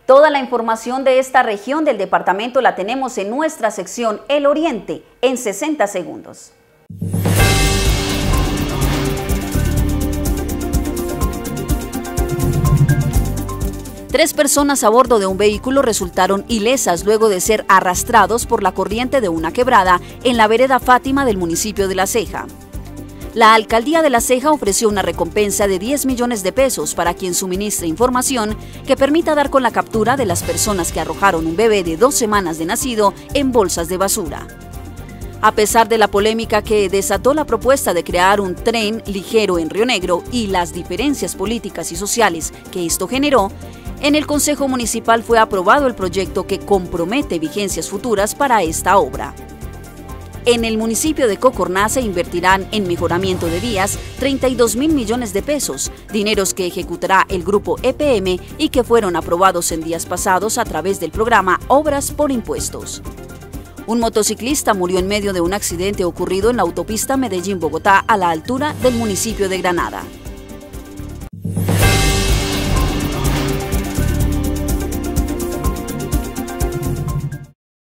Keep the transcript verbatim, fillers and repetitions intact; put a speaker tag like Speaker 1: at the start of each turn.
Speaker 1: Toda la información de esta región del departamento la tenemos en nuestra sección El Oriente en sesenta segundos. Tres personas a bordo de un vehículo resultaron ilesas luego de ser arrastrados por la corriente de una quebrada en la vereda Fátima del municipio de La Ceja. La Alcaldía de La Ceja ofreció una recompensa de diez millones de pesos para quien suministre información que permita dar con la captura de las personas que arrojaron un bebé de dos semanas de nacido en bolsas de basura. A pesar de la polémica que desató la propuesta de crear un tren ligero en Río Negro y las diferencias políticas y sociales que esto generó, en el Consejo Municipal fue aprobado el proyecto que compromete vigencias futuras para esta obra. En el municipio de Cocorná se invertirán en mejoramiento de vías treinta y dos mil millones de pesos, dineros que ejecutará el grupo E P M y que fueron aprobados en días pasados a través del programa Obras por Impuestos. Un motociclista murió en medio de un accidente ocurrido en la autopista Medellín-Bogotá a la altura del municipio de Granada.